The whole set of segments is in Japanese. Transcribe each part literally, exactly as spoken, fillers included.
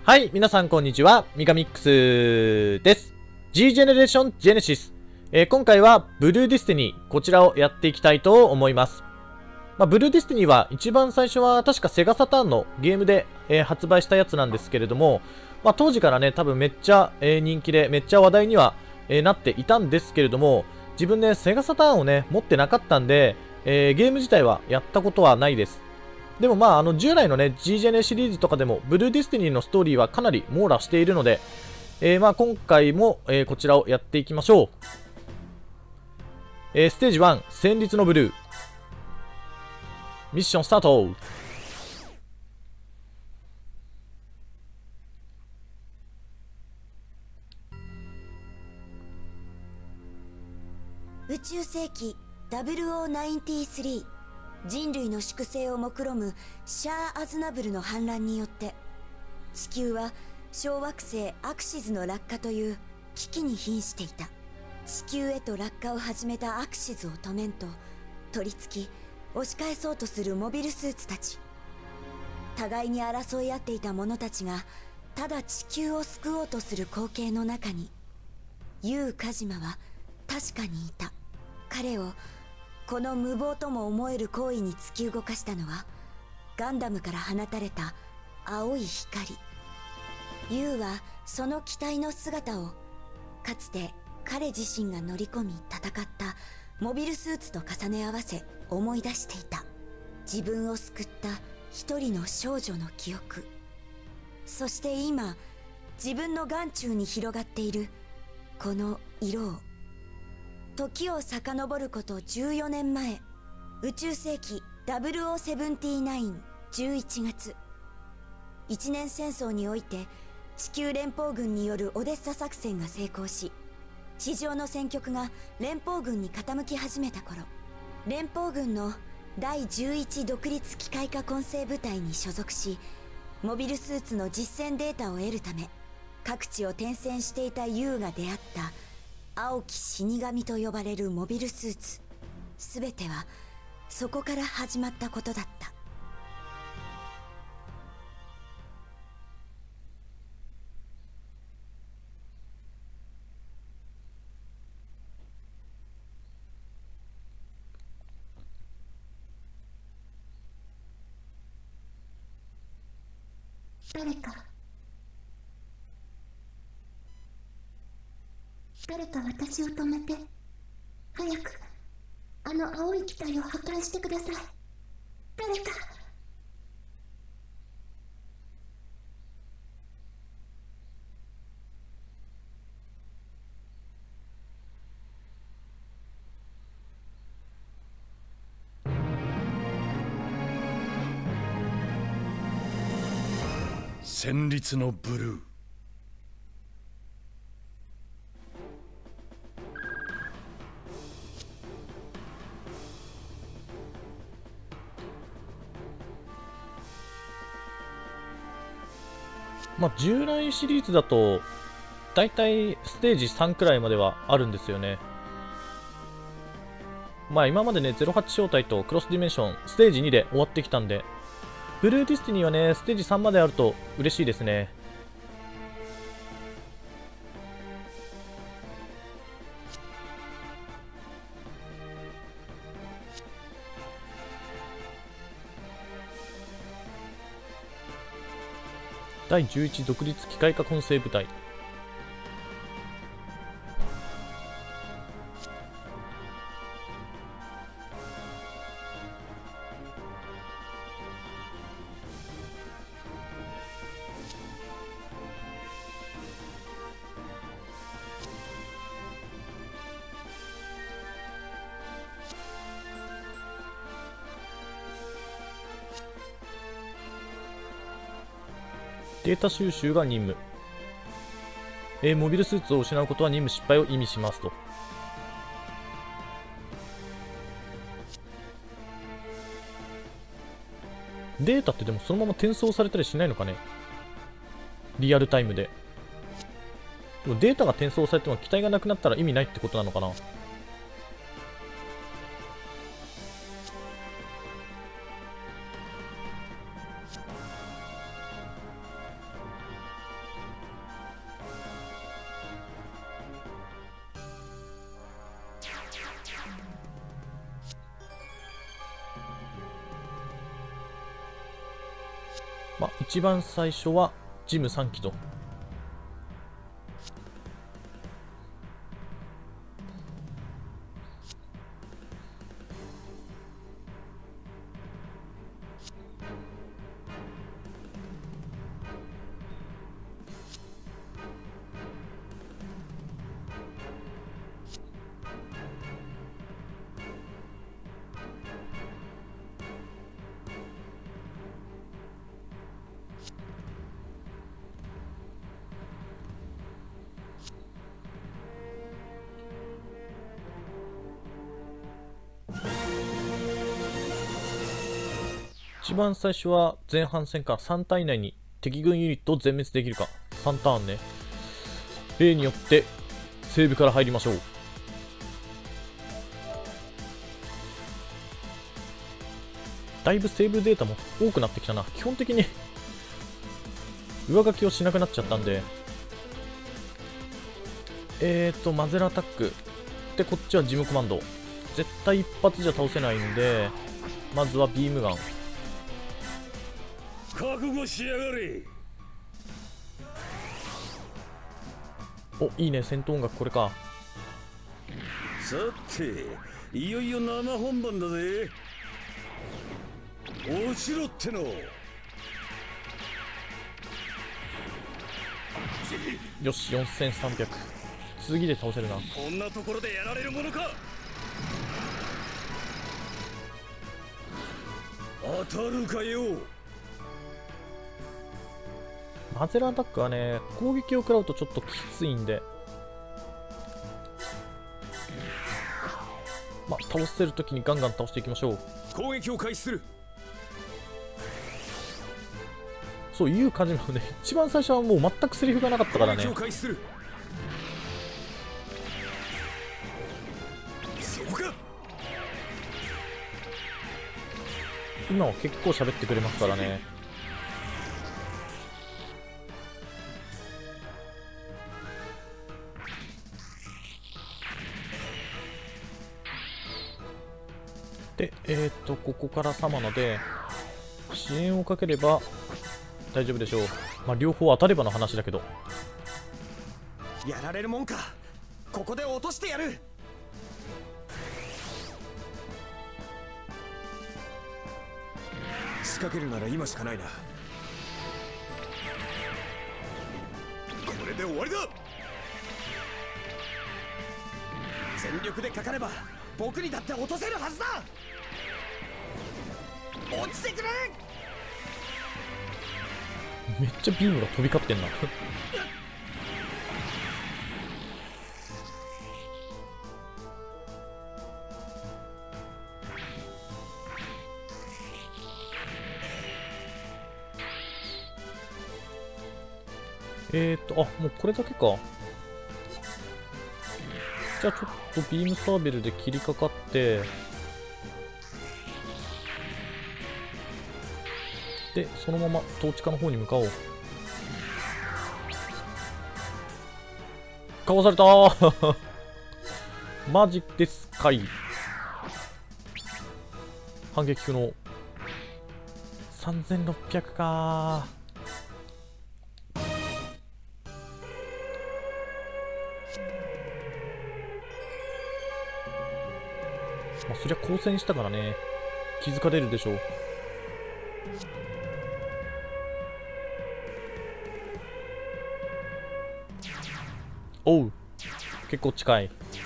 はい、皆さんこんにちは。ミカミックスです。G ジェネレーションジェネシス。えー、今回はブルーディスティニー、こちらをやっていきたいと思います。まあ、ブルーディスティニーは一番最初は確かセガサターンのゲームで、えー、発売したやつなんですけれども、まあ、当時からね、多分めっちゃ、えー、人気で、めっちゃ話題には、えー、なっていたんですけれども、自分ね、セガサターンをね、持ってなかったんで、えー、ゲーム自体はやったことはないです。でもまあ、あの、従来のね、G ジェネシリーズとかでも、ブルーディスティニーのストーリーはかなり網羅しているので、えー、まあ、今回も、えー、こちらをやっていきましょう。えー、ステージワン、戦慄のブルー。ミッションスタート。 宇宙世紀ダブルオーナインティスリー、人類の粛清を目論むシャア・アズナブルの反乱によって地球は小惑星アクシズの落下という危機に瀕していた。地球へと落下を始めたアクシズを止めんと取り付き押し返そうとするモビルスーツたち。互いに争い合っていた者たちがただ地球を救おうとする光景の中にユウ・カジマは確かにいた。彼をこの無謀とも思える行為に突き動かしたのはガンダムから放たれた青い光。ユウはその機体の姿をかつて彼自身が乗り込み戦ったモビルスーツと重ね合わせ思い出していた。自分を救った一人の少女の記憶、そして今自分の眼中に広がっているこの色を。時を遡ることじゅうよねんまえ、宇宙世紀ダブルオーセブンティーナイン、じゅういちがつ、一年戦争において地球連邦軍によるオデッサ作戦が成功し、地上の戦局が連邦軍に傾き始めた頃、連邦軍のだいじゅういち独立機械化混成部隊に所属し、モビルスーツの実戦データを得るため各地を転戦していたユウが出会った青き死神と呼ばれるモビルスーツ。すべてはそこから始まったことだった。 誰か誰か私を止めて、早くあの青い機体を破壊してください。誰か。 戦慄のブルー。 まあ、従来シリーズだと、だいたいステージさんくらいまではあるんですよね。まあ今までね、ゼロはち招待とクロスディメンション、ステージにで終わってきたんで、ブルーディスティニーはね、ステージさんまであると嬉しいですね。だいじゅういち独立機械化混成部隊。データ収集が任務。えー、モビルスーツを失うことは任務失敗を意味しますと。データってでもそのまま転送されたりしないのかね、リアルタイムで。でもデータが転送されても機体がなくなったら意味ないってことなのかな。 まあ、一番最初はジムさん機と。一番最初は前半戦か。さんターン以内に敵軍ユニットを全滅できるか。さんターンね。例によってセーブから入りましょう。だいぶセーブデータも多くなってきたな。基本的に上書きをしなくなっちゃったんで。えーとマゼラアタックで、こっちはジムコマンド。絶対一発じゃ倒せないんで、まずはビームガン。 覚悟しやがれ。 お、いいね、戦闘音楽これか。 さて、いよいよ生本番だぜ。落ちろっての。 よし、よんせんさんびゃく。次で倒せるな。 こんなところでやられるものか。当たるかよ。 マゼラアタックはね、攻撃を食らうとちょっときついんで、まあ、倒せるときにガンガン倒していきましょう。 攻撃を開始する。 そういう感じなので、一番最初はもう全くセリフがなかったからね。 攻撃を開始する。そこか。 今は結構喋ってくれますからね。で、えっと、ここからサマなので、支援をかければ大丈夫でしょう。まあ、両方当たればの話だけど。 やられるもんか。ここで落としてやる。仕掛けるなら今しかないな。これで終わりだ。全力でかかれば僕にだって落とせるはずだ。落ちてくれ。 めっちゃビームが飛び交ってんなえーっと、あ、もうこれだけか。じゃあちょっとビームサーベルで切りかかって、で、そのまま統治下の方に向かおう。かわされたーマジですかい。反撃不能。さんぜんろっぴゃくかー。まあ、そりゃ交戦したからね、気づかれるでしょう。おう、結構近い。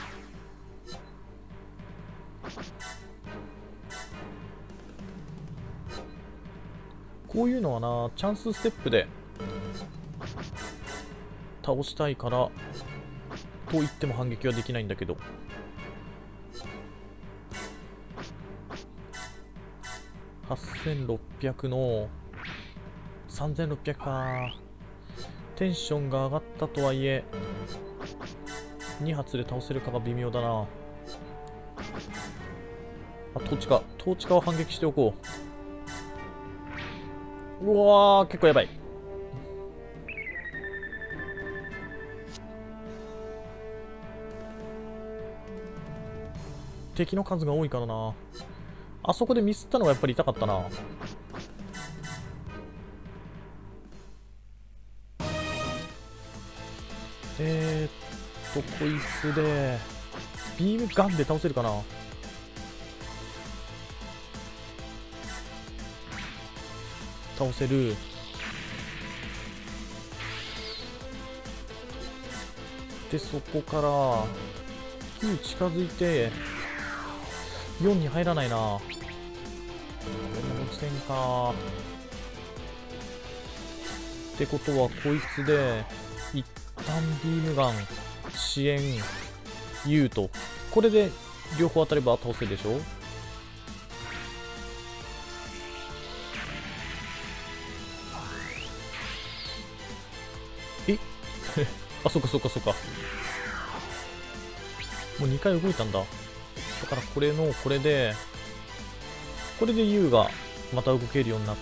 こういうのはな、チャンスステップで倒したいからと言っても反撃はできないんだけど、はっせんろっぴゃくのさんぜんろっぴゃくか。テンションが上がったとはいえに発で倒せるかが微妙だな。あ、統治下統治下を反撃しておこう。うわー、結構やばい。敵の数が多いからな。あそこでミスったのがやっぱり痛かったな。 えーっとこいつでビームガンで倒せるかな。倒せる。でそこからきゅう近づいてよんに入らないな。こんな落ちてんか。ってことはこいつで一旦ビームガン支援 U とこれで両方当たれば倒せるでしょ。えあ、そっかそっかそっか。もうにかい動いたんだ。だからこれのこれでこれで U がまた動けるようになって、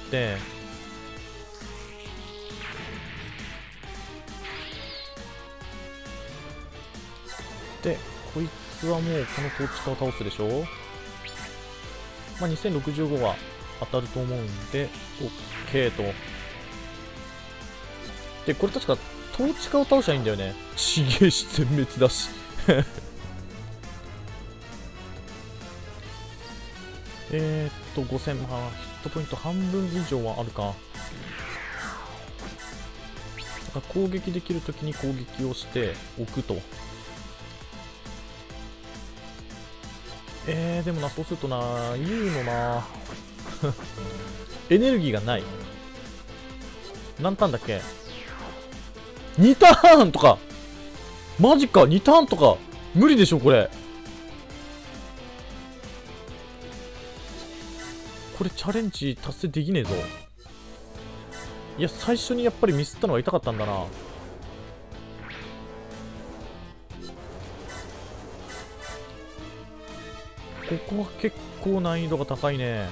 でこいつはもうこのトーチカを倒すでしょ。まあ、にせんろくじゅうごは当たると思うんで OK と。でこれ確かトーチカを倒しゃいいんだよね。ちげえし全滅だしえーっとごせん、まあヒットポイント半分以上はあるか。だから攻撃できるときに攻撃をしておくと。えー、でもな、そうするとな、言うのなエネルギーがない。何ターンだっけ？ に ターンとかマジか、にターンとか無理でしょこれ。これチャレンジ達成できねえぞ。いや最初にやっぱりミスったのが痛かったんだな。ここは結構難易度が高いね。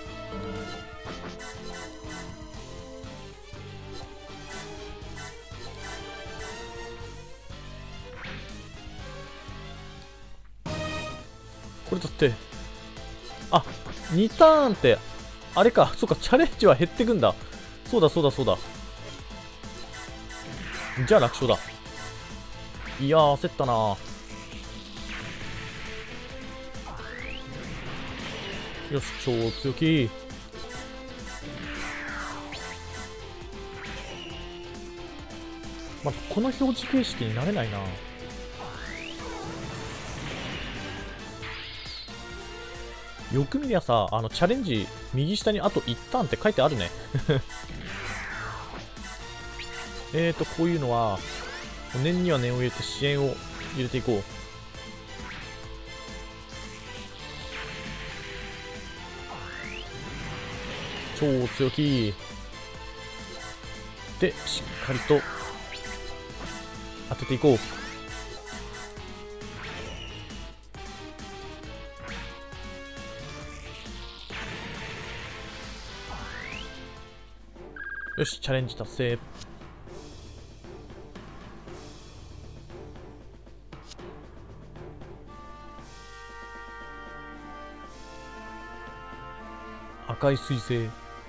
これだってあにターンってあれか、そうか、チャレンジは減ってくんだ。そうだそうだそうだ。じゃあ楽勝だ。いやー焦ったな。よし、超強気。まあ、この表示形式になれないな。よく見りゃさ、あのチャレンジ右下にあといちターンって書いてあるねえーとこういうのは念には念を入れて支援を入れていこう。超強気でしっかりと当てていこう。よし、チャレンジ達成。赤い彗星。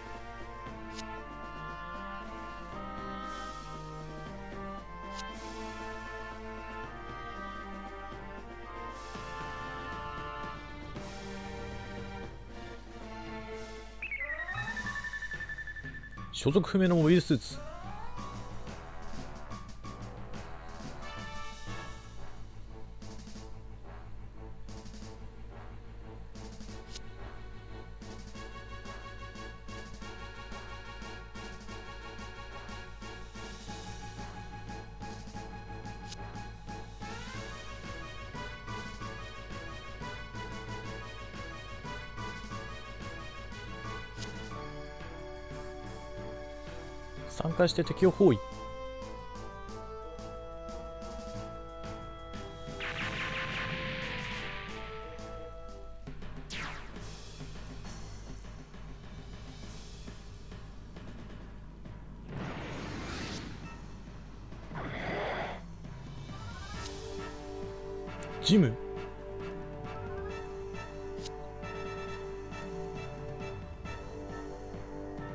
所属不明のモビルスーツ。参加して敵を包囲。ジム。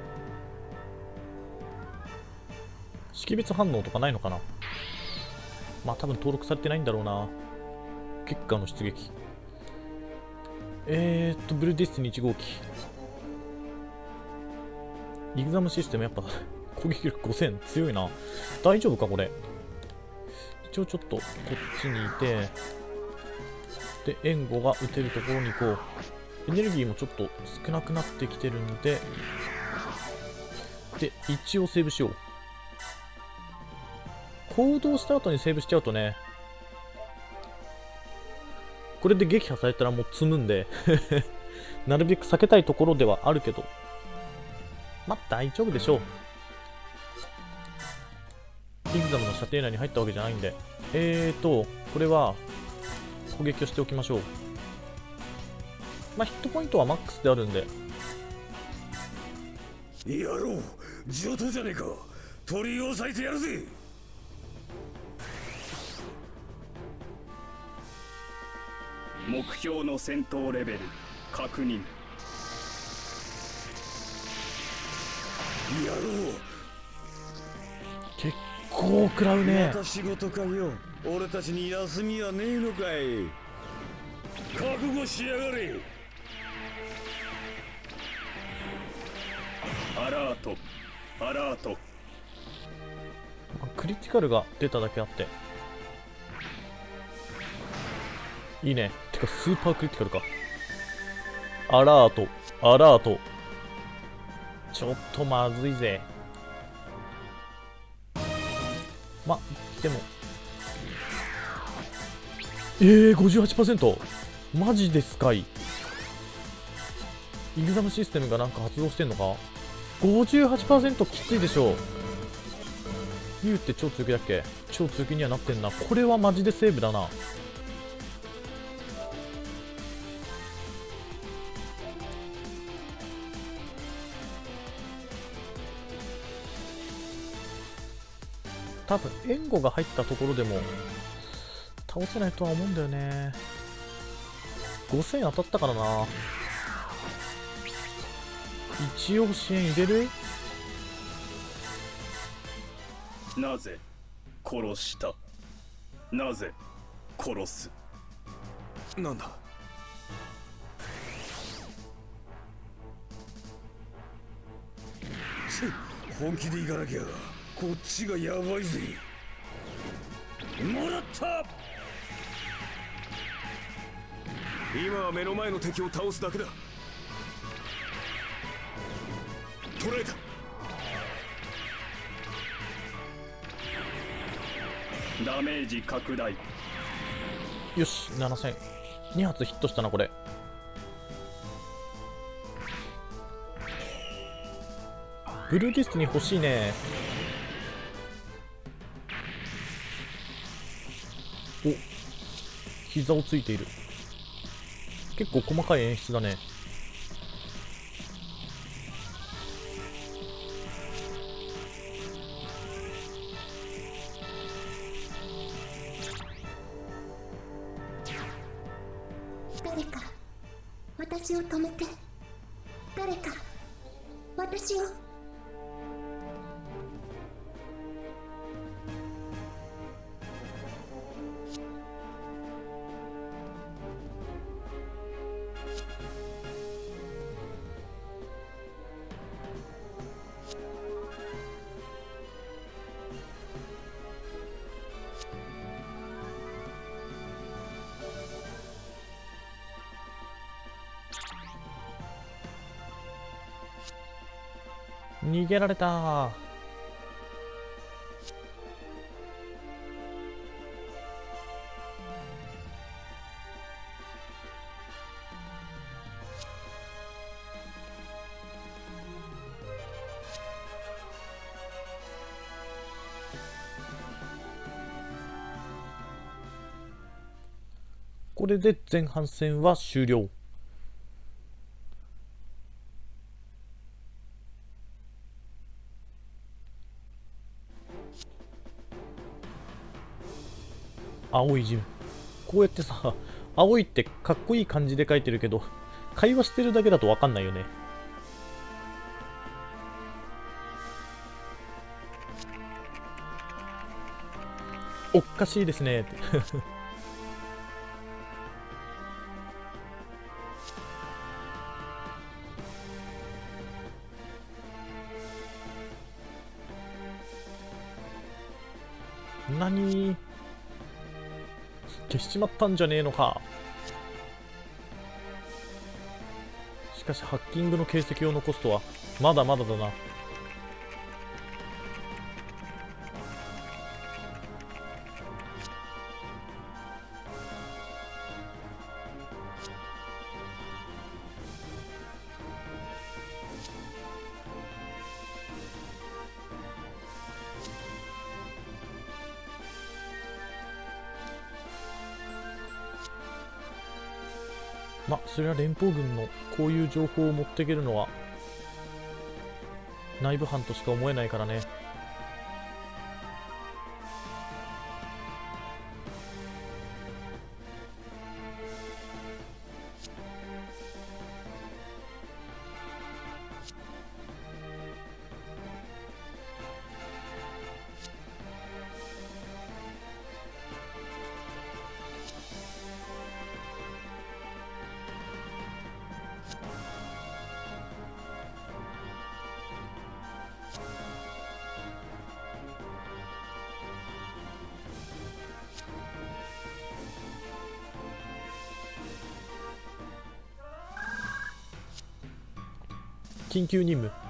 識別反応とかないのかな。 まあ多分登録されてないんだろうな。月下の出撃。えーっと、ブルーディスティニーいち号機。イグザムシステムやっぱ攻撃力ごせん強いな。大丈夫かこれ。一応ちょっとこっちにいて、で、援護が打てるところに行こう。エネルギーもちょっと少なくなってきてるんで、で、一応セーブしよう。行動した後にセーブしちゃうとね、これで撃破されたらもう積むんでなるべく避けたいところではあるけど、まあ大丈夫でしょう。イグザムの射程内に入ったわけじゃないんで、えーと、これは攻撃をしておきましょう。まあヒットポイントはマックスであるんで。 やろう、上等じゃねえか。鳥を押さえてやるぜ。 目標の戦闘レベル確認。 やろう。 結構食らうね。 また仕事かよ。俺たちに休みはねえのかい。覚悟しやがれ。 アラートアラート。 クリティカルが出ただけあっていいね。てかスーパークリティカルか。アラートアラート。ちょっとまずいぜ。ま、でもえー、ごじゅうはちパーセント マジですかい。イグザムシステムがなんか発動してんのか。 ごじゅうはちパーセント きついでしょう。ユウって超強気だっけ。超強気にはなってんな。これはマジでセーブだな。多分援護が入ったところでも倒せないとは思うんだよね。ごせん当たったからな。一応支援入れる。 なぜ殺した。なぜ殺す。 なんだ。本気で行かなきゃこっちがやばいぜ。もらった。今は目の前の敵を倒すだけだ。捕らえた。 ダメージ拡大。 よし、ななせん。に発ヒットしたなこれ。ブルーディスティニー欲しいね。お、膝をついている。結構細かい演出だね。 誰か私を止めて。誰か私を。 逃げられた。これで前半戦は終了。青いジム。こうやってさ、青いってかっこいい感じで書いてるけど、会話してるだけだとわかんないよね。 おっかしいですねって何、消しちまったんじゃねえのか。しかしハッキングの形跡を残すとはまだまだだな。まあそれは連邦軍のこういう情報を持っていけるのは内部班としか思えないからね。緊急任務。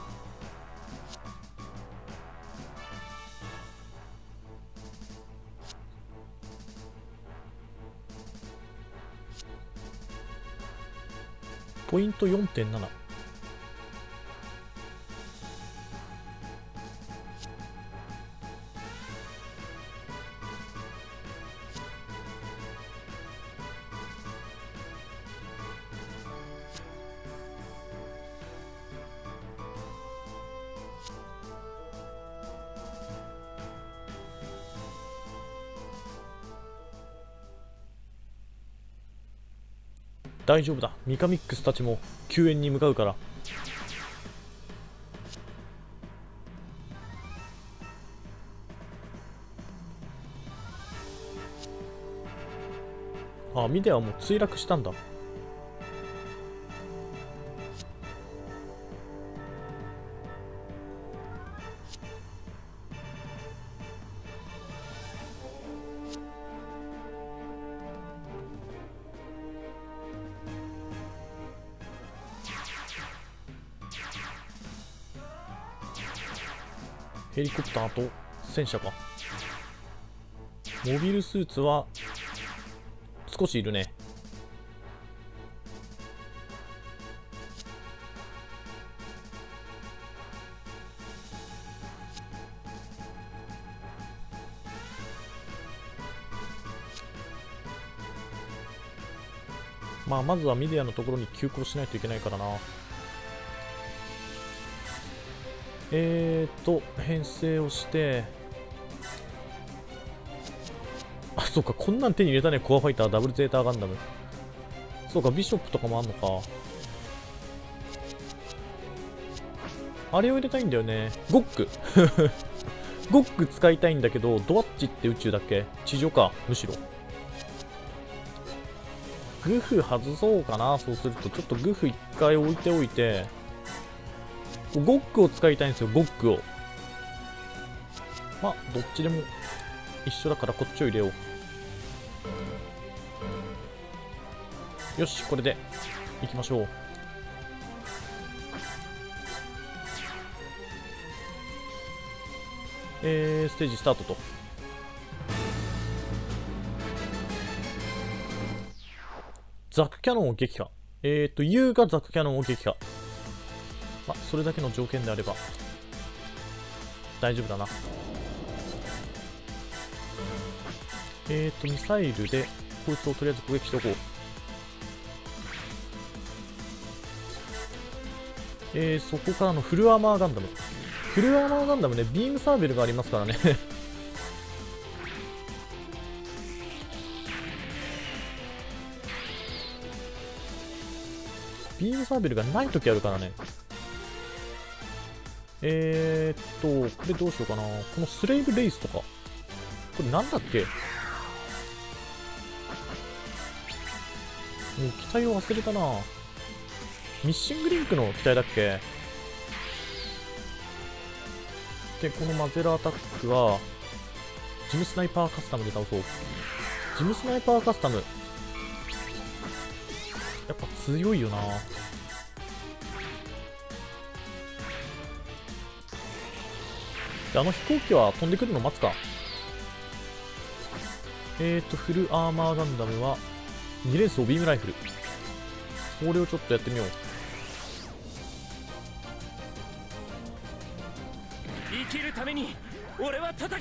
ポイント よんてんなな。大丈夫だ、ミカミックスたちも救援に向かうから。あ、ミデアはもう墜落したんだ。ヘリコプターと戦車か。モビルスーツは少しいるね。まあまずはミディアのところに急行しないといけないからな。えーと編成をして、あ、そうか、こんなん手に入れたね。コアファイターダブルゼータガンダム。そうか、ビショップとかもあんのか。あれを入れたいんだよね。ゴックゴック使いたいんだけど、ドワッチって宇宙だっけ？地上か、むしろ。グフ外そうかな。そうするとちょっとグフ一回置いておいて、ゴックを使いたいんですよ、ゴックを。まあどっちでも一緒だからこっちを入れよう。よし、これでいきましょう。えー、ステージスタートと。ザクキャノンを撃破。えーと U がザクキャノンを撃破。まあそれだけの条件であれば大丈夫だな。えーとミサイルでこいつをとりあえず攻撃しておこう。えー、そこからのフルアーマーガンダム。フルアーマーガンダムね、ビームサーベルがありますからねビームサーベルがないときあるからね。えーっと、これどうしようかな。このスレイブレイスとか。 これなんだっけ？もう機体を忘れたな。ミッシングリンクの機体だっけ？で、このマゼラアタックはジムスナイパーカスタムで倒そう。ジムスナイパーカスタムやっぱ強いよな。で、あの飛行機は飛んでくるの待つか。えーとフルアーマーガンダムはに連装ビームライフル、これをちょっとやってみよう。 生きるために俺は戦う。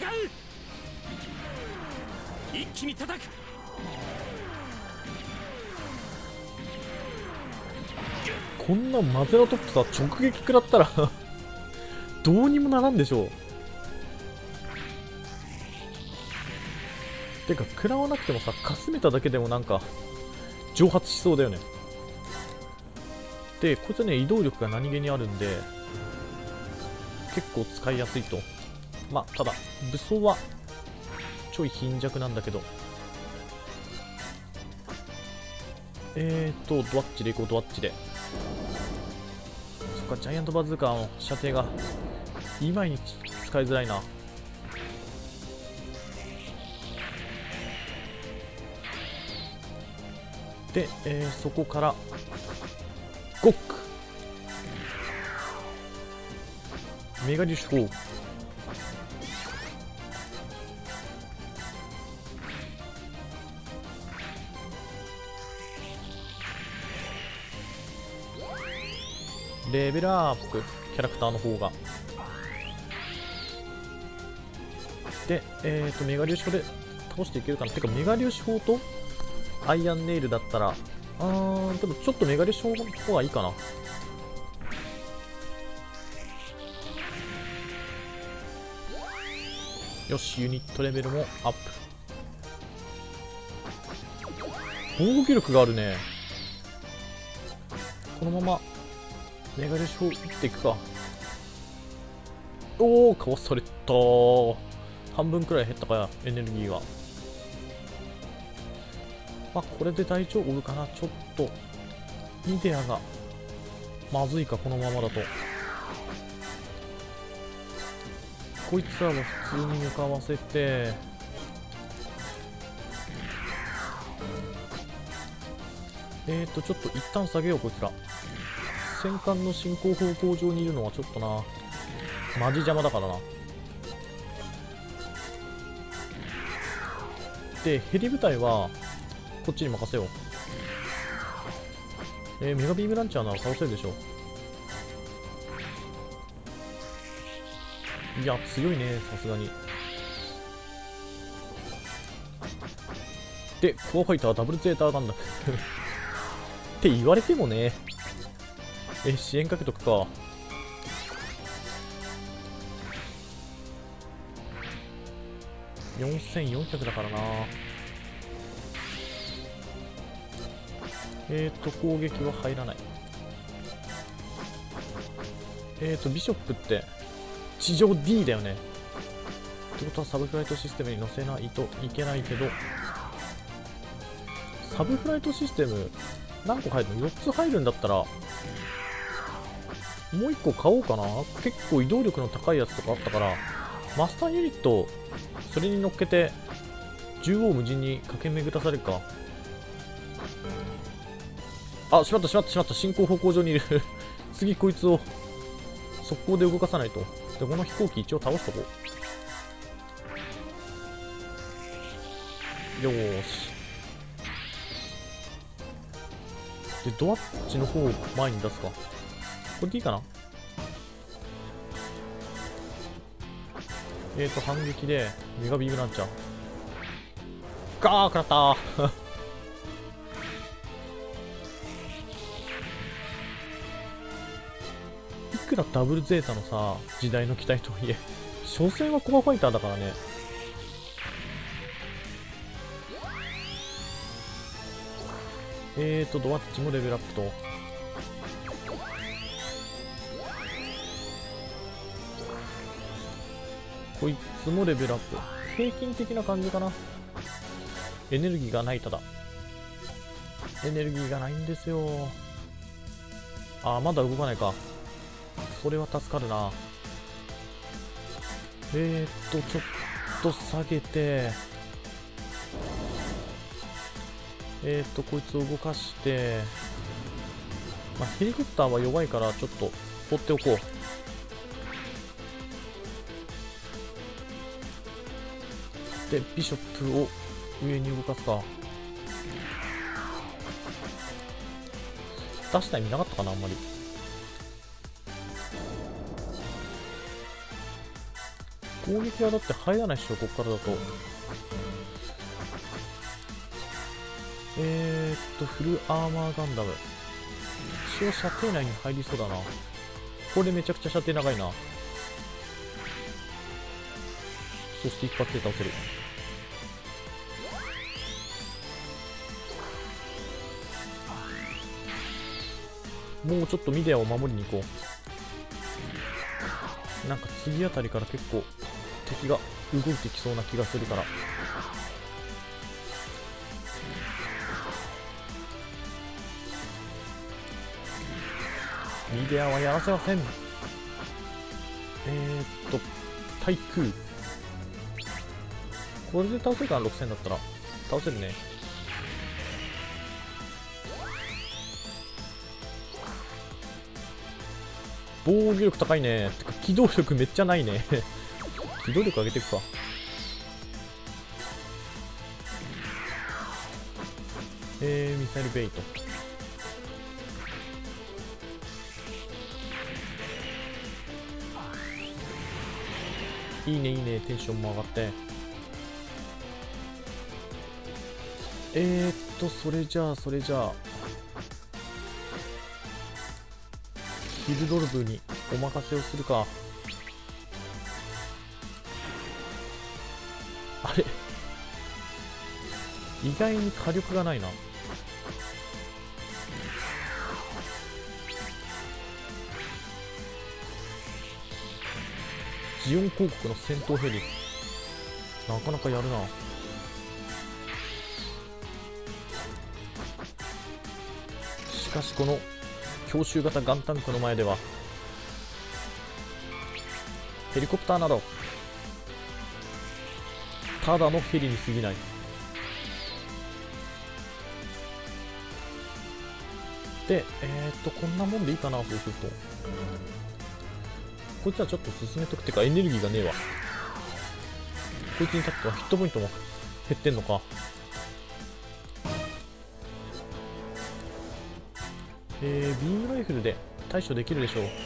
一気に叩く。 こんなマゼラトップさ直撃食らったらどうにもならんでしょう。てか食らわなくてもさ、かすめただけでもなんか蒸発しそうだよね。でこいつはね移動力が何気にあるんで結構使いやすいと。まあただ武装はちょい貧弱なんだけど、えーとドワッチでいこう。ドワッチでそっか、ジャイアントバズーカーの射程が今に使いづらいな。で、えー、そこからゴックメガ粒子砲、レベルアップ、キャラクターの方が。で、えーとメガ粒子砲で倒していけるかな。てかメガ粒子砲とアイアンネイルだったら、あーでもちょっとメガ粒子砲の方がいいかな。よし、ユニットレベルもアップ。防御力があるね。このままメガ粒子砲打っていくか。おお、かわされた。半分くらい減ったかや、エネルギーが。まあこれで大丈夫かな。ちょっとミデアがまずいか、このままだと。こいつらは普通に向かわせて、えーとちょっと一旦下げよう。こいつら戦艦の進行方向上にいるのはちょっとなマジ邪魔だからな。でヘリ部隊はこっちに任せよう。えー、メガビームランチャーなら倒せるでしょ。いや強いね、さすがに。でコアファイターダブルゼーターガンダムって言われてもね。え支援かけとくか。よんせんよんひゃくだからな。えーと攻撃は入らない。えーとビショップって地上 ディー だよね。ってことはサブフライトシステムに乗せないといけないけど、サブフライトシステム何個入るの？ よっ つ入るんだったらもういっこ買おうかな。結構移動力の高いやつとかあったから、マスターユニットそれに乗っけて縦横無尽に駆け巡らされるか。あ、しまったしまったしまった。進行方向上にいる次こいつを速攻で動かさないと。でこの飛行機一応倒しとこう。よーし。でドアッチの方を前に出すか。これでいいかな。えーと反撃でメガビームランチャーガー食らったーいくらダブルゼータのさ時代の機体とはいえ、所詮はコアファイターだからね。えーとドワッチもレベルアップと、こいつもレベルアップ。 平均的な感じかな。エネルギーがない。ただエネルギーがないんですよ。あー、まだ動かないか。それは助かるな。えーっとちょっと下げて、えーっとこいつを動かして、まあ、ヘリコプターは弱いからちょっと放っておこう。でビショップを上に動かすか。出した意味なかったかな、あんまり。攻撃はだって入らないっしょ、こっからだと。えーっとフルアーマーガンダム、一応射程内に入りそうだな。これめちゃくちゃ射程長いな。そして一発で倒せる。もうちょっとミディアを守りに行こう。なんか次あたりから結構敵が動いてきそうな気がするから。ミディアはやらせません。えーっと対空、これで倒せるかな。ろくせんだったら倒せるね。防御力高いね。てか機動力めっちゃないね機動力上げていくか。えー、ミサイルベイト。いいねいいね、テンションも上がって。えーっとそれじゃあそれじゃあヒルドルブにお任せをするか。あれ、意外に火力がないな。ジオン公国の戦闘ヘリ、なかなかやるな。しかしこの強襲型ガンタンクの前ではヘリコプターなどただのヘリに過ぎない。でえー、っとこんなもんでいいかな。そうするとこいつはちょっと進めとくっていうか、エネルギーがねえわ。こいつにとってはヒットポイントも減ってんのか。えー、ビームライフルで対処できるでしょう。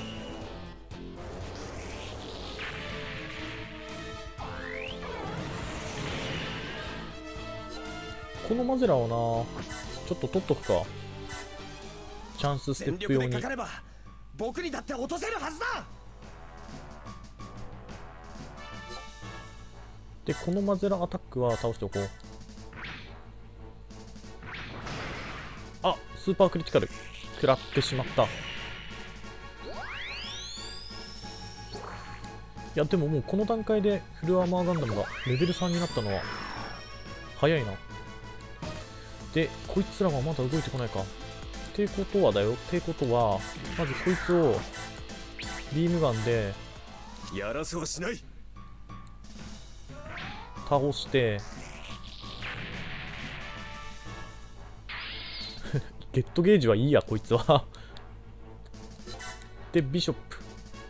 このマゼラをな、ちょっと取っとくか。チャンスステップ用に。 僕にだって落とせるはずだ。 でこのマゼラアタックは倒しておこう。あ、スーパークリティカル食らってしまった。いやでももうこの段階でフルアーマーガンダムがレベルさんになったのは早いな。でこいつらはまだ動いてこないか。ってことはだよ、ってことはまずこいつをビームガンでやらせはしない。 倒してゲットゲージはいいやこいつはでビショップ、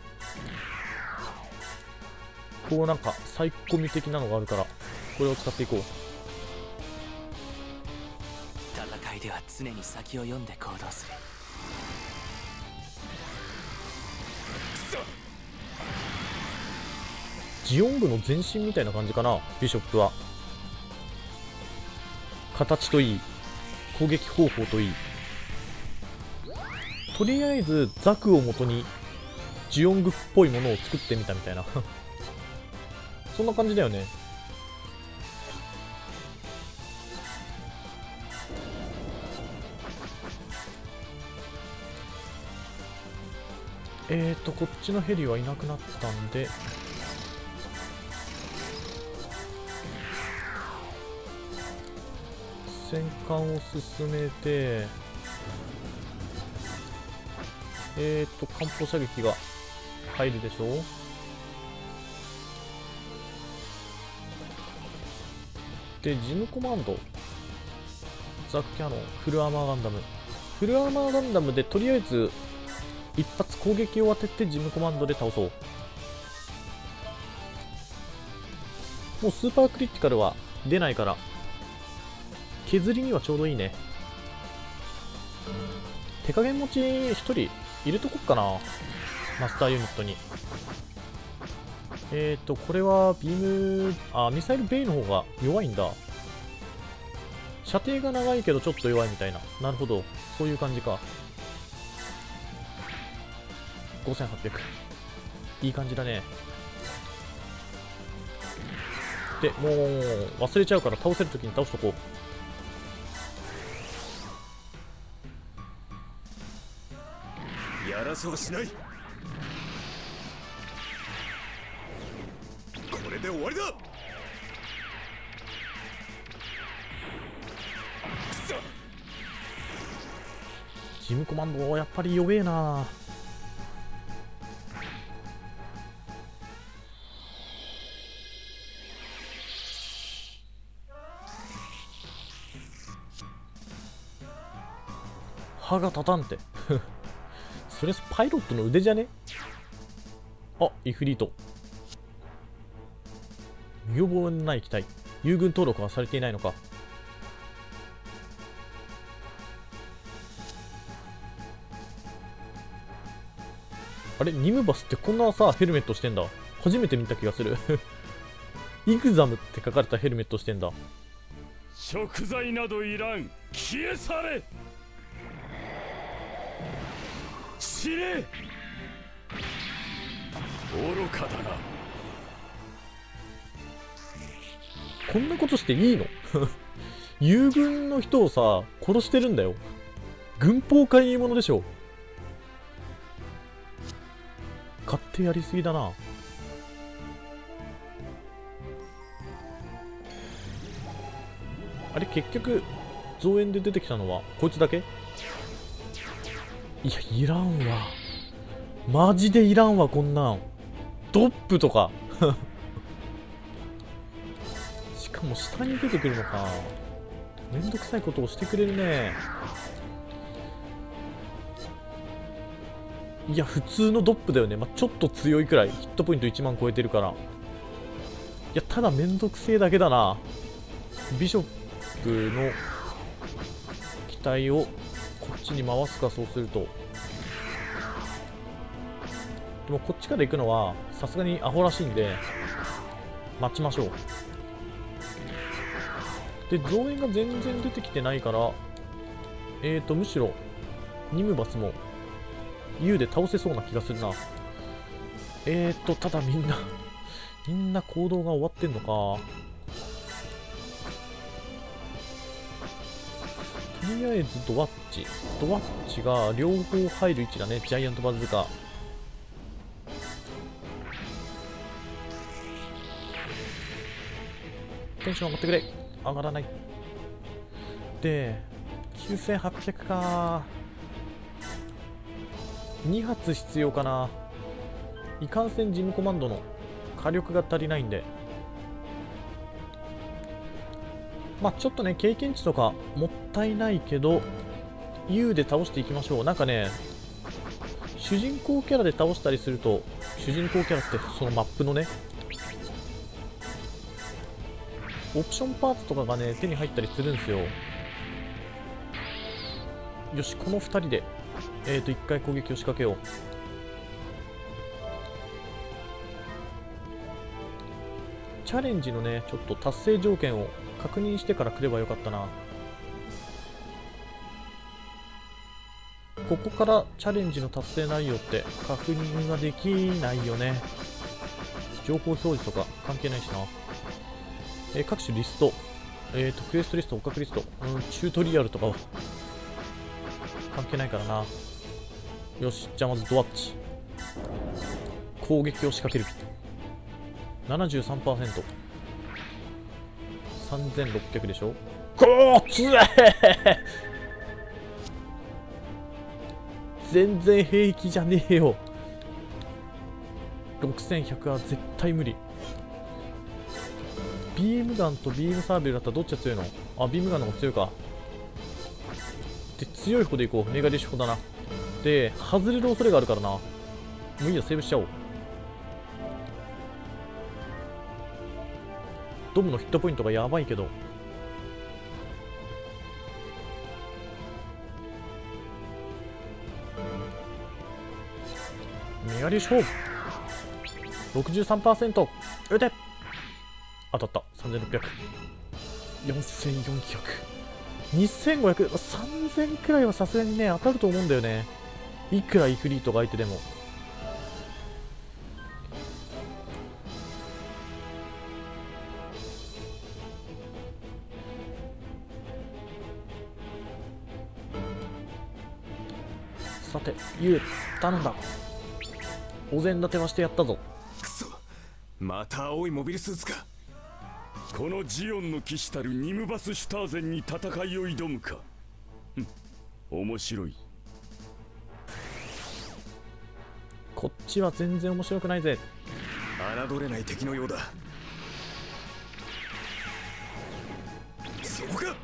こうなんかサイコミ的なのがあるからこれを使っていこう。 戦いでは常に先を読んで行動する。 ジオングの前身みたいな感じかな、ビショップは。形といい攻撃方法といい、とりあえずザクを元にジオングっぽいものを作ってみたみたいなそんな感じだよね。えーとこっちのヘリはいなくなったんで、 戦艦を進めて、えーっと艦砲射撃が入るでしょ。でジムコマンド、ザ・キャノン、フルアーマーガンダム、フルアーマーガンダムでとりあえず一発攻撃を当ててジムコマンドで倒そう。もうスーパークリティカルは出ないから削りにはちょうどいいね。手加減持ちひとり入れとこっかな、マスターユニットに。えーとこれはビーム、あミサイルベイの方が弱いんだ。射程が長いけどちょっと弱いみたいな。なるほど、そういう感じか。ごせんはっぴゃく、いい感じだね。でもう忘れちゃうから倒せるときに倒しとこう。やらせはしない。これで終わりだ。 ジムコマンドやっぱり弱えな。歯が立たんてそれパイロットの腕じゃね。あ、イフリート、見覚えのない機体、友軍登録はされていないのか。あれ、ニムバスってこんなさヘルメットしてんだ。初めて見た気がするイグザムって書かれたヘルメットしてんだ。 食材などいらん、消え去れ、死ね。愚かだな。 こんなことしていいの友軍の人をさ殺してるんだよ。軍法会議者でしょ。勝手やりすぎだな。あれ、結局増援で出てきたのはこいつだけ。いや、いらんわ、マジでいらんわ。こんなんドップとかしかも下に出てくるのか。めんどくさいことをしてくれるね。いや、普通のドップだよね。まあ、ちょっと強いくらい、ヒットポイントいちまん超えてるから。いや、ただめんどくせえだけだな。ビショップの機体をこっちに回すか。そうするとでもこっちから行くのはさすがにアホらしいんで待ちましょう。で増援が全然出てきてないから、えーとむしろニムバスも U で倒せそうな気がするな。えーとただみんなみんな行動が終わってんのか。とりあえずドワッチドワッチが両方入る位置だね。ジャイアントバズーカ。テンション上がってくれ。上がらない。できゅうせんはっぴゃくか。に発必要かな。いかんせんジムコマンドの火力が足りないんで、まあちょっとね経験値とかもったいないけど U で倒していきましょう。なんかね主人公キャラで倒したりすると、主人公キャラってそのマップのねオプションパーツとかがね手に入ったりするんですよ。よし、このふたりでえーといっかい攻撃を仕掛けよう。チャレンジのねちょっと達成条件を確認してから来ればよかったな。ここからチャレンジの達成内容って確認ができないよね。情報表示とか関係ないしな。えー、各種リスト、えーとクエストリスト、捕獲リスト、うん、チュートリアルとかは関係ないからな。よし、じゃあまずドワッチ攻撃を仕掛ける。 ななじゅうさんパーセント、さんぜんろっぴゃくでしょ。 こーつえ全然平気じゃねえよ。ろくせんひゃくは絶対無理。ビームガンとビームサーベルだったらどっちが強いの？あ、ビームガンの方が強いか。で、強い方でいこう。メガディッシュ砲だな。で、外れる恐れがあるからな。もういいや、セーブしちゃおう。ドムのヒットポイントがやばいけど。メガディッシュ砲 ろくじゅうさんパーセント 撃て。当たった。さんぜんろっぴゃく、よんせんよんひゃく、にせんごひゃく、さんぜんくらいはさすがにね当たると思うんだよね。いくらイフリートが相手でも。さて、ユウ頼んだ。お膳立てはしてやったぞ。 くそ、また青いモビルスーツか。このジオンの騎士たるニムバス・シュターゼンに戦いを挑むか。ふん、面白い。 こっちは全然面白くないぜ。 侮れない敵のようだ。そこか。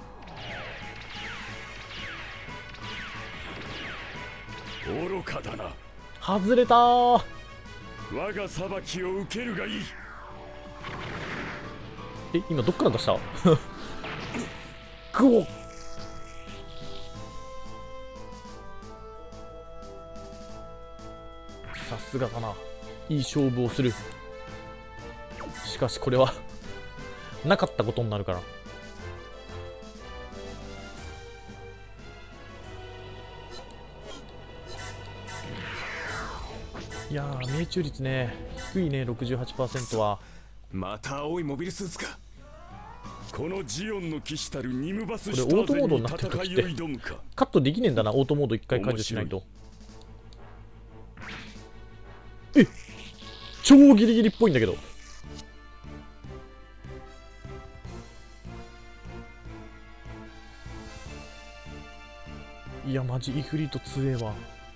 愚かだな。 外れたー。 我が裁きを受けるがいい。 え、今どっから出したグオ。さすがだな。いい勝負をする。しかしこれはなかったことになるから。いやー、命中率ね低いね。 ろくじゅうはちパーセント は。 また青いモビルスーツか。このジオンの騎士たるニムバス・こシュタれオートモードーゼンにになってる時っ戦いをて挑むか。 カットできねえんだな。オートモード一回解除しないと。え、超ギリギリっぽいんだけど。いやマジイフリート強えわ。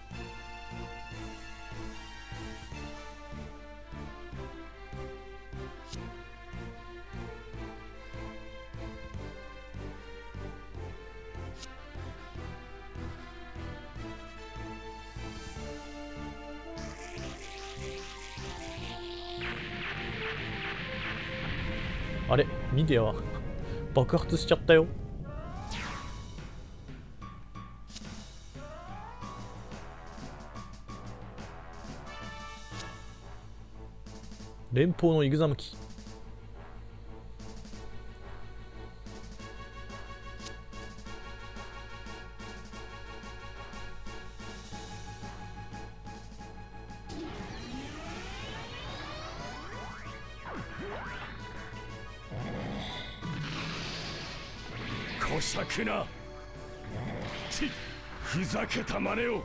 あれ、ミディアは爆発しちゃったよ。連邦のイグザム機。 こしゃくな。ち、ふざけた真似を。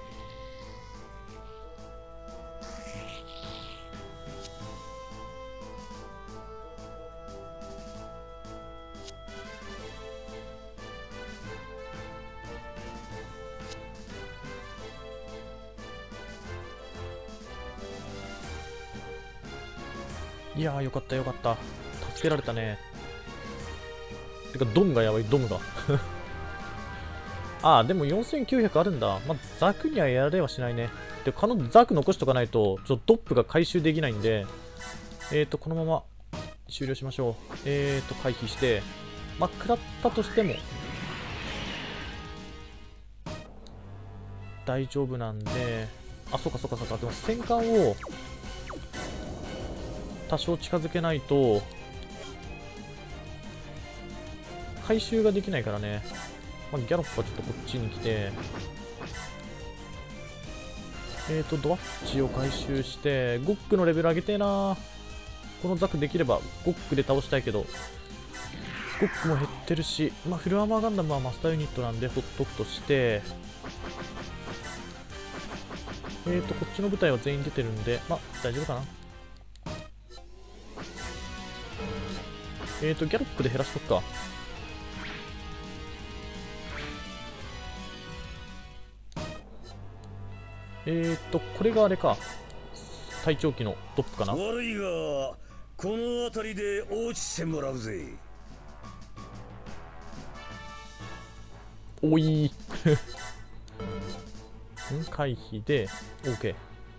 いやーよかったよかった。助けられたね。てかドムがやばい、ドムがああでもよんせんきゅうひゃくあるんだ。まあザクにはやられはしないね。でこのザク残しとかないとちょっとドップが回収できないんで、えーとこのまま終了しましょう。えーと回避して、まあ食らったとしても大丈夫なんで、あそうかそうかそうか。でも戦艦を多少近づけないと回収ができないからね。まあ、ギャロップはちょっとこっちに来て、えーとドワッチを回収してゴックのレベル上げてえな。このザクできればゴックで倒したいけど、ゴックも減ってるし、まあ、フルアーマーガンダムはマスターユニットなんでほっとくとして、えーとこっちの部隊は全員出てるんで、まあ大丈夫かな。えーとギャロップで減らしとくか。 えーっと、これがあれか。隊長機のトップかな。 悪いが、この辺りで落ちてもらうぜ。 おいん回避で OK。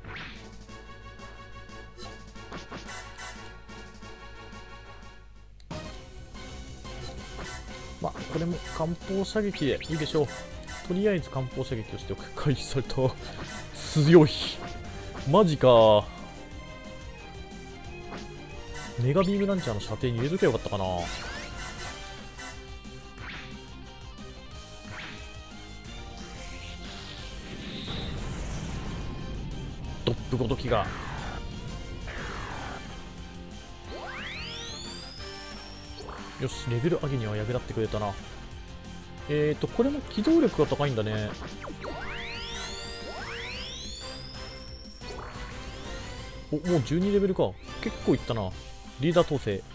まあこれも艦砲射撃でいいでしょう。とりあえず艦砲射撃をしておく。回避された。強い。マジか。メガビームランチャーの射程に入れとけばよかったかな。ドップごときが。よし、レベル上げには役立ってくれたな。えーと、これも機動力が高いんだね。お、もうじゅうにレベルか。結構いったな。リーダー統制。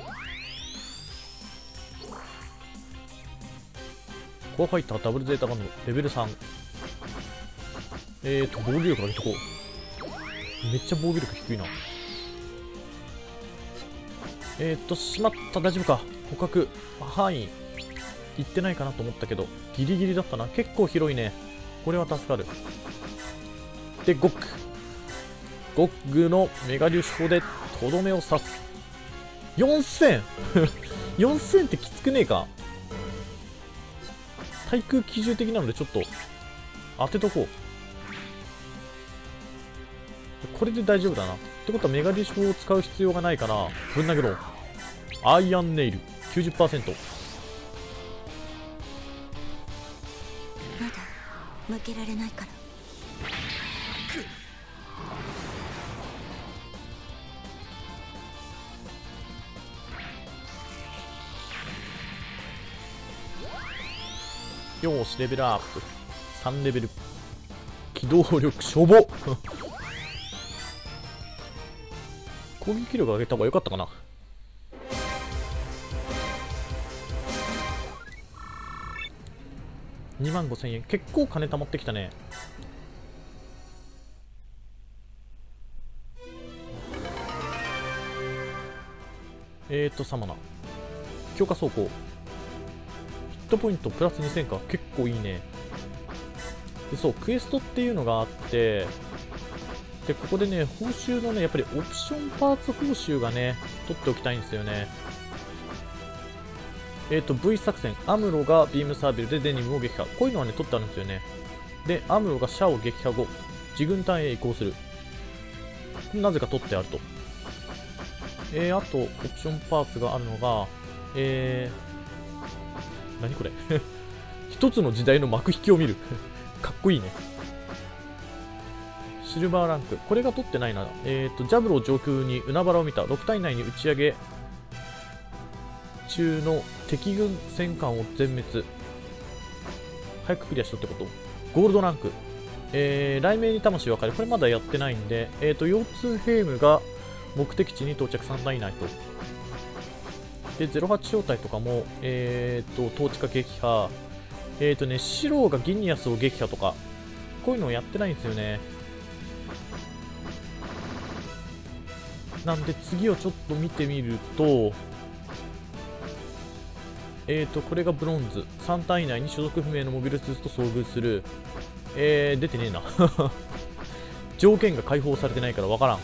コアファイターダブルゼータガンドレベルさん。えーと、防御力上げとこう。めっちゃ防御力低いな。えーっと、しまった。大丈夫か。捕獲範囲いってないかなと思ったけど、ギリギリだったな。結構広いね。これは助かる。で、ゴック。ゴッグのメガ粒子砲でとどめを刺す。よんせん よんせんってきつくねえか。対空機銃的なのでちょっと当てとこう。これで大丈夫だな。ってことはメガ粒子砲を使う必要がないかな。ぶん投げろ。アイアンネイル きゅうじゅっパーセント。 まだ負けられないから。 よーし、レベルアップ。さんレベル。機動力しょぼ攻撃力上げた方が良かったかな。にまんごせんえん。結構金貯まってきたね。えーと、サマナ。強化走行。ヒットポイントプラスにせんか。結構いいね。で、そう、クエストっていうのがあって、で、ここでね、報酬のね、やっぱりオプションパーツ報酬がね、取っておきたいんですよね。えっと、V 作戦。アムロがビームサーベルでデニムを撃破。こういうのはね、取ってあるんですよね。で、アムロがシャアを撃破後、自軍隊へ移行する。なぜか取ってあると。えー、あと、オプションパーツがあるのが、えー、何これ一つの時代の幕引きを見る。かっこいいね。シルバーランク。これが取ってないな。えっと、ジャブロー上空に海原を見た。ろく体内に打ち上げ中の敵軍戦艦を全滅。早くクリアしとってこと。ゴールドランク。えー、雷鳴に魂分かれ。これまだやってないんで、えっと、腰痛ヘイムが目的地に到着さん体以内と。で、ゼロはち小隊とかも、えっと、統治下撃破。えっとね、シローがギニアスを撃破とか、こういうのをやってないんですよね。なんで次をちょっと見てみると、えーと、これがブロンズ。さん体以内に所属不明のモビルスーツと遭遇する。えー、出てねえな。条件が解放されてないからわからん。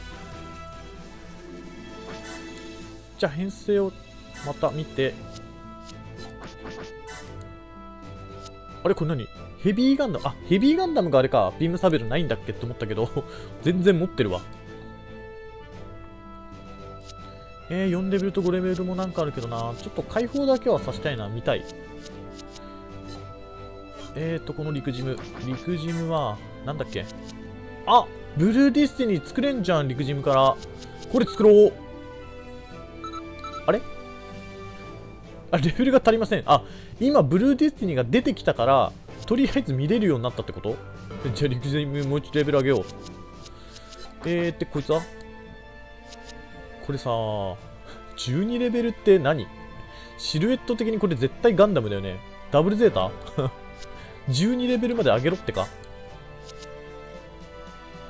じゃあ編成をまた見て。あれこれ何？ヘビーガンダム。あ、ヘビーガンダムがあれか。ビームサーベルないんだっけって思ったけど、全然持ってるわ。えー、よんレベルとごレベルもなんかあるけどな。ちょっと解放だけはさせたいな。見たい。えーと、この陸ジム。陸ジムは、なんだっけ。あ、ブルーディスティニー作れんじゃん、陸ジムから。これ作ろう。あれあ、レベルが足りません。あ、今、ブルーディスティニーが出てきたから、とりあえず見れるようになったってこと？じゃあ、陸ジムもう一度レベル上げよう。えーって、こいつはこれさ、じゅうにレベルって何？シルエット的にこれ絶対ガンダムだよね。ダブルゼータじゅうにレベルまで上げろってか。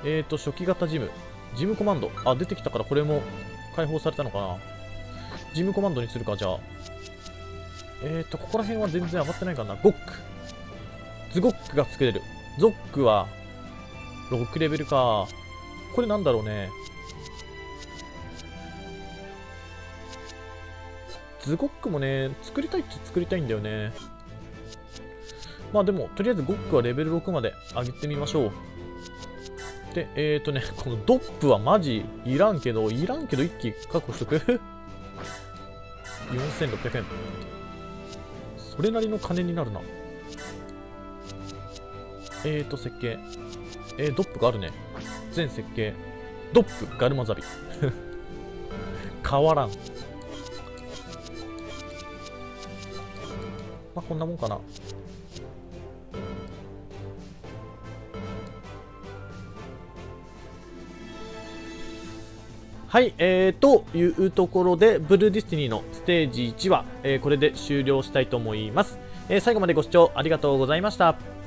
えーと、初期型ジム。ジムコマンド。あ、出てきたからこれも解放されたのかな。ジムコマンドにするか、じゃあ。えーと、ここら辺は全然上がってないかな。ゴック。ズゴックが作れる。ゾックはろくレベルか。これなんだろうね。ズゴックもね、作りたいっちゃ作りたいんだよね。まあでも、とりあえずゴックはレベルろくまで上げてみましょう。で、えーとね、このドップはマジいらんけど、いらんけど一気確保しとく。よんせんろっぴゃくえん。それなりの金になるな。えーと、設計。えー、ドップがあるね。全設計。ドップ、ガルマザビ。変わらん。まあ、こんなもんかな。はい、えー、というところで、ブルーディスティニーのステージいちは、えー、これで終了したいと思います。えー、最後までご視聴ありがとうございました。